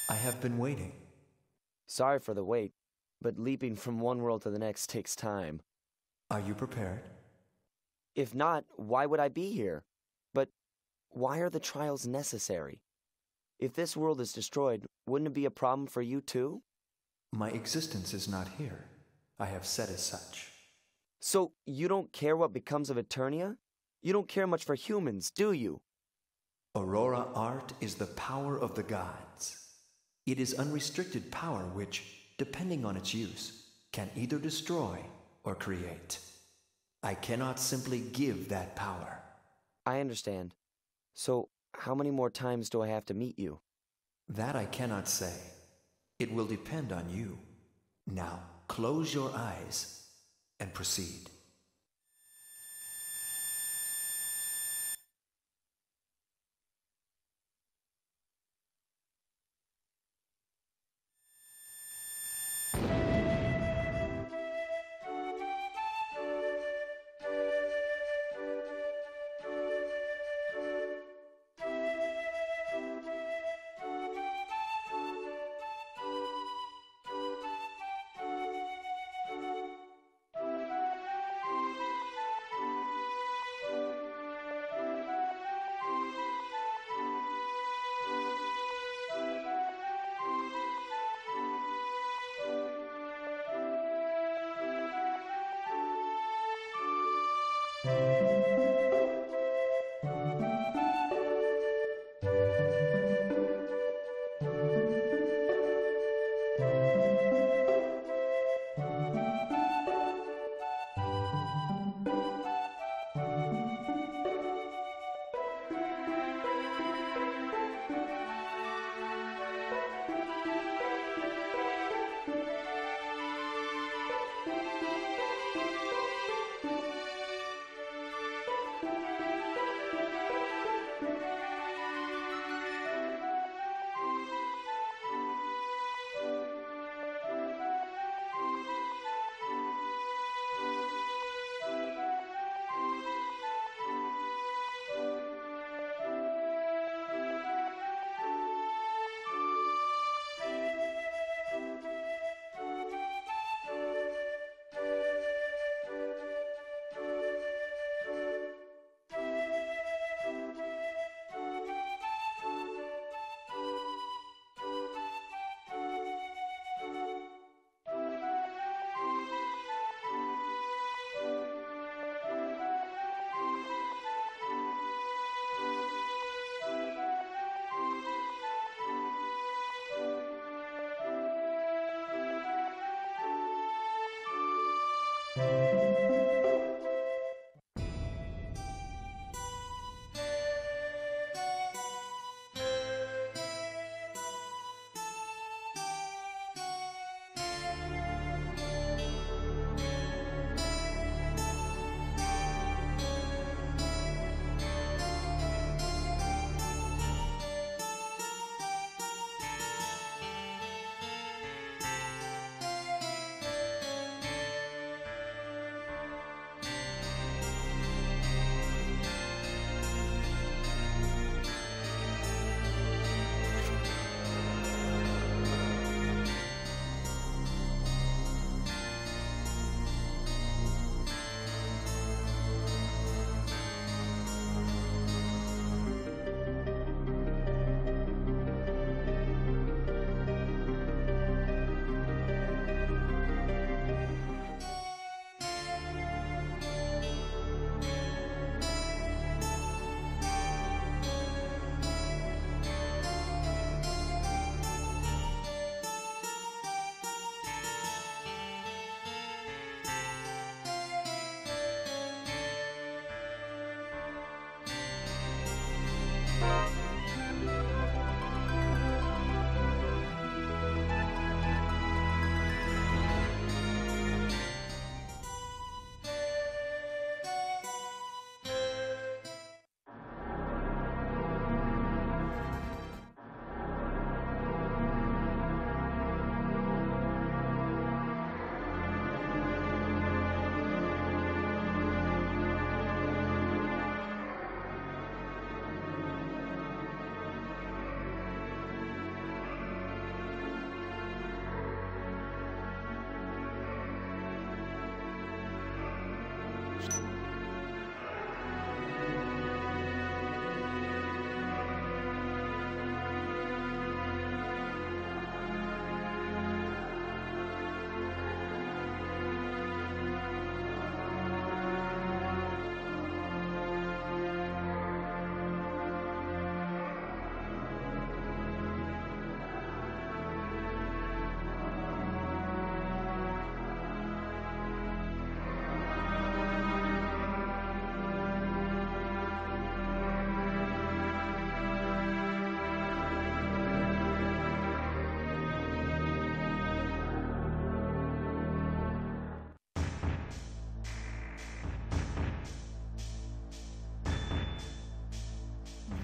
I have been waiting. Sorry for the wait, but leaping from one world to the next takes time. Are you prepared? If not, why would I be here? But why are the trials necessary? If this world is destroyed, wouldn't it be a problem for you too? My existence is not here. I have said as such. So you don't care what becomes of Eternia? You don't care much for humans, do you? Aurora art is the power of the gods. It is unrestricted power which, depending on its use, can either destroy or create. I cannot simply give that power. I understand. So how many more times do I have to meet you? That I cannot say. It will depend on you. Now, close your eyes and proceed.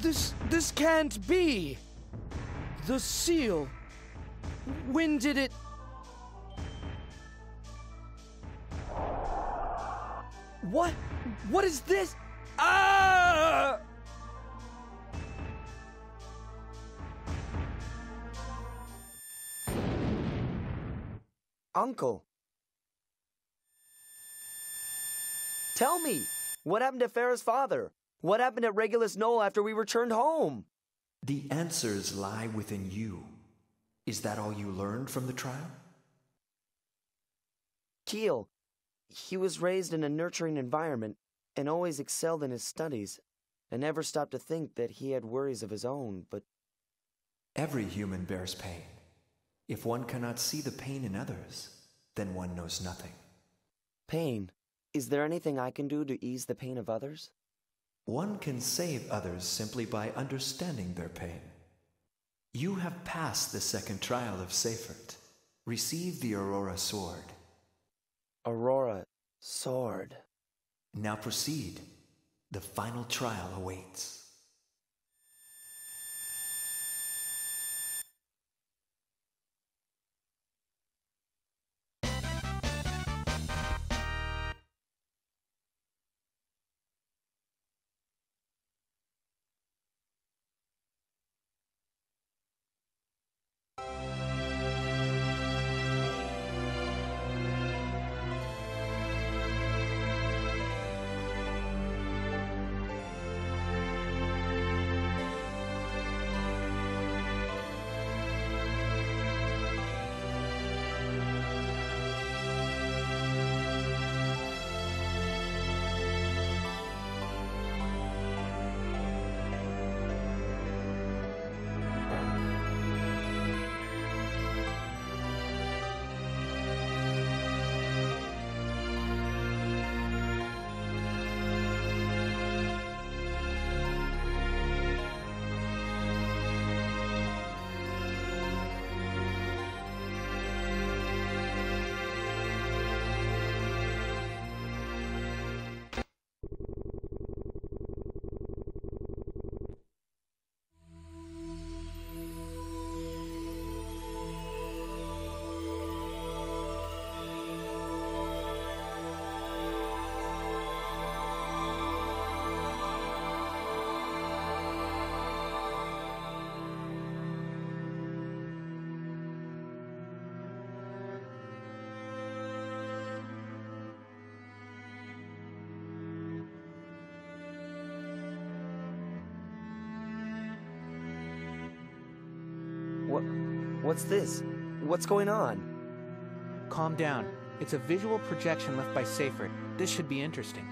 This can't be! The seal... When did it... What? What is this? Ah! Uncle. Tell me, what happened to Farah's father? What happened at Regulus Knoll after we returned home? The answers lie within you. Is that all you learned from the trial? Keele. He was raised in a nurturing environment and always excelled in his studies. I never stopped to think that he had worries of his own, but... Every human bears pain. If one cannot see the pain in others, then one knows nothing. Pain. Is there anything I can do to ease the pain of others? One can save others simply by understanding their pain. You have passed the second trial of Seyfert. Receive the Aurora Sword. Aurora Sword. Now proceed. The final trial awaits. What's this? What's going on? Calm down. It's a visual projection left by Seyfert. This should be interesting.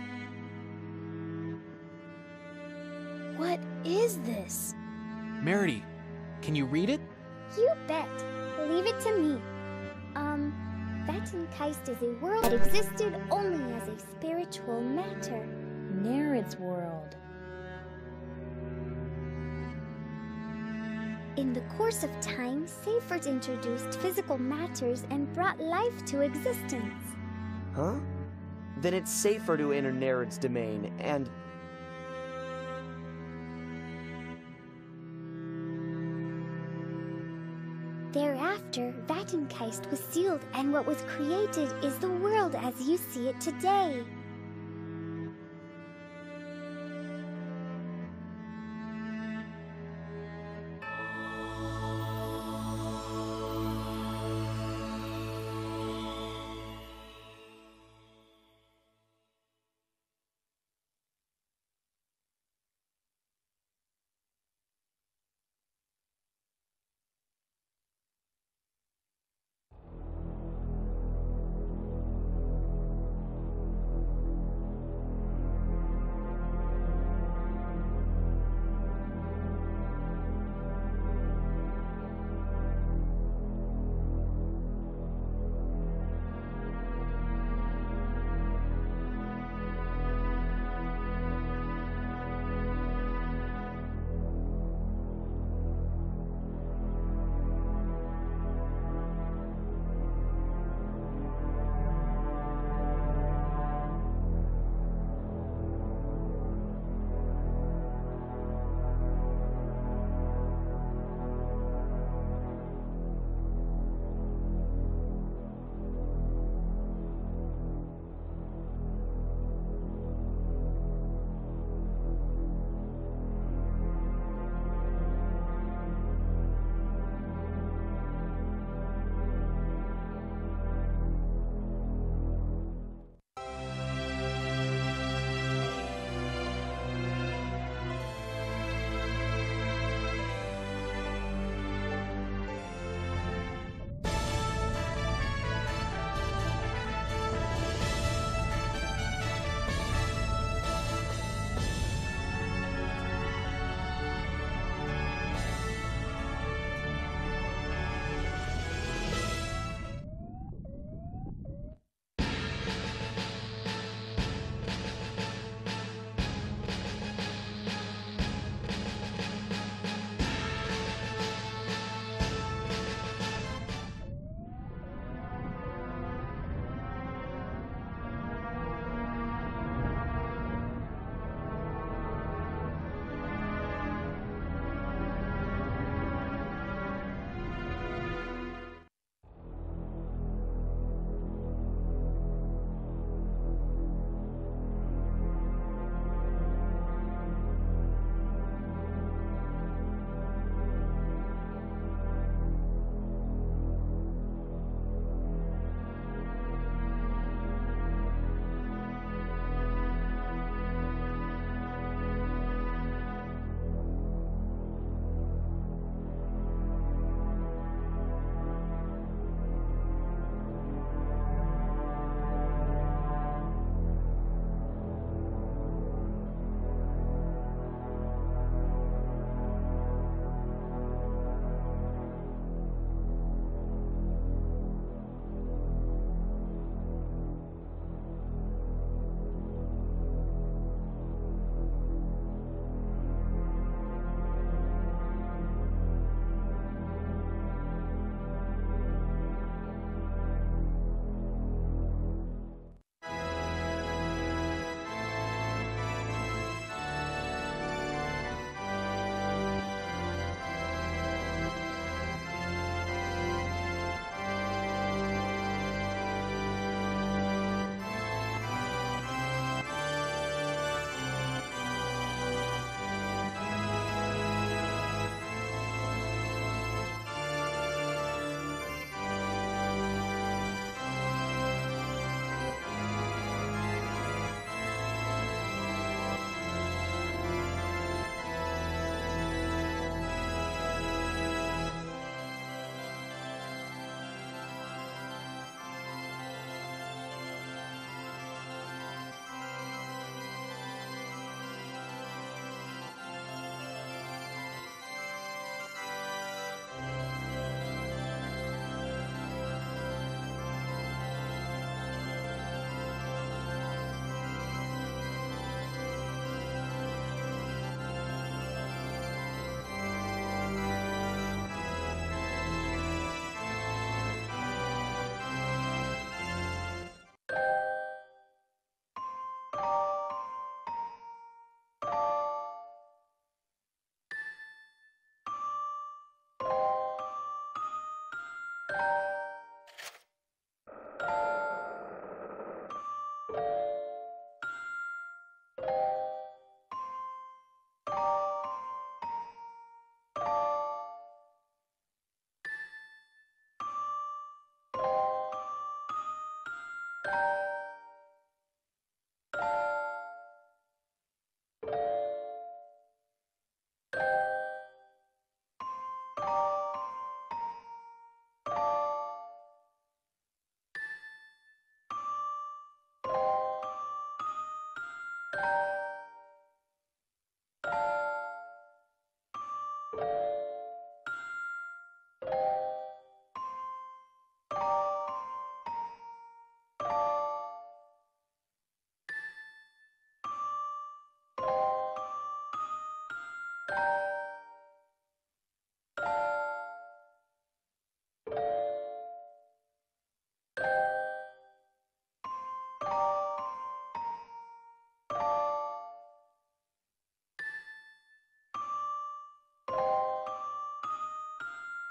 What is this? Merity, can you read it? You bet. Leave it to me. Vattenkeist is a world that existed only as a spiritual matter. Nereid's world. In the course of time, Seyfert introduced physical matters and brought life to existence. Huh? Then it's Seyfert who entered Nereid's domain, and... Thereafter, Vattenkeist was sealed, and what was created is the world as you see it today.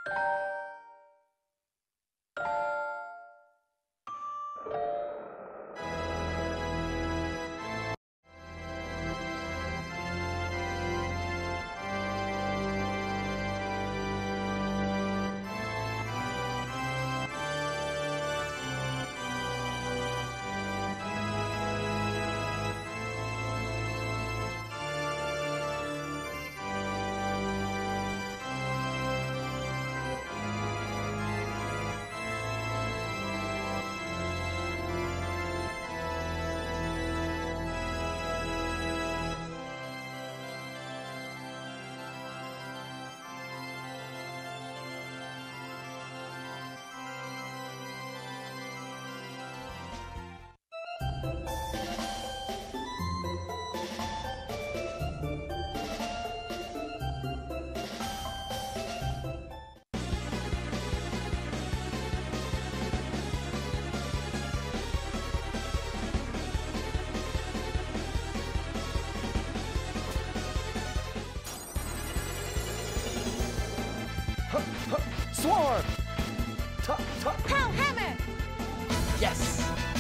Swarm! Pow hammer! Yes!